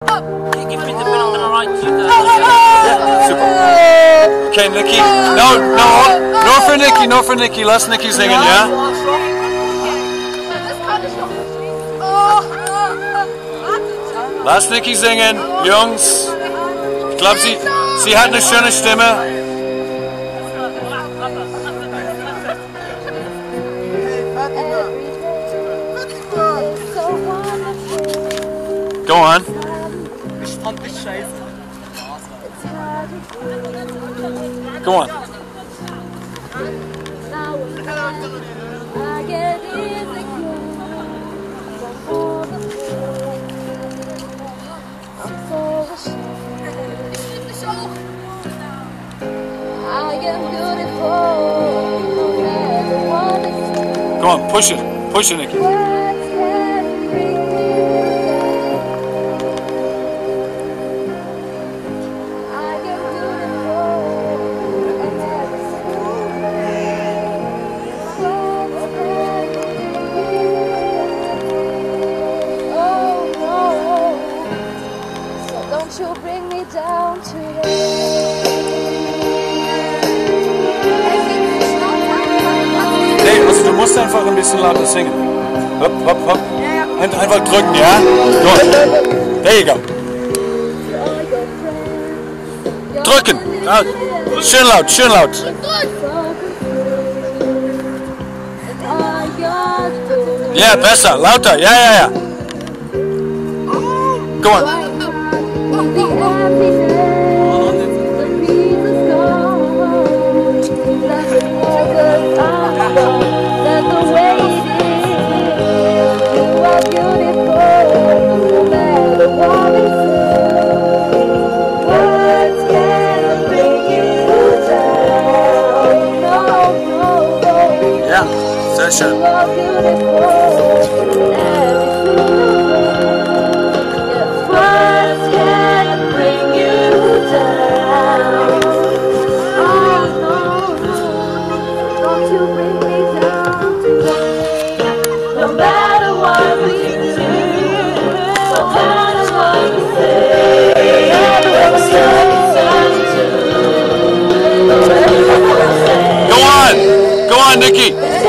Give me the middle and the right to the... Yeah, super. Okay, Nikki. No for Nikki, no for Nikki. Lass Nikki singen, ja? Lass Nikki singen, Jungs. Ich glaube, sie hat eine schöne Stimme. Go on. Ich fand dich scheiße. Go on. Go on, push it, Nikki. You bring me down to Nee, also du musst einfach ein bisschen lauter singen. Hopp, hopp, hopp. Einfach drücken, ja? Go. There you go. Drücken. Schön laut, schön laut. Ja, besser, lauter, ja. Go on. Ja, sehr schön. Go on, Nikki.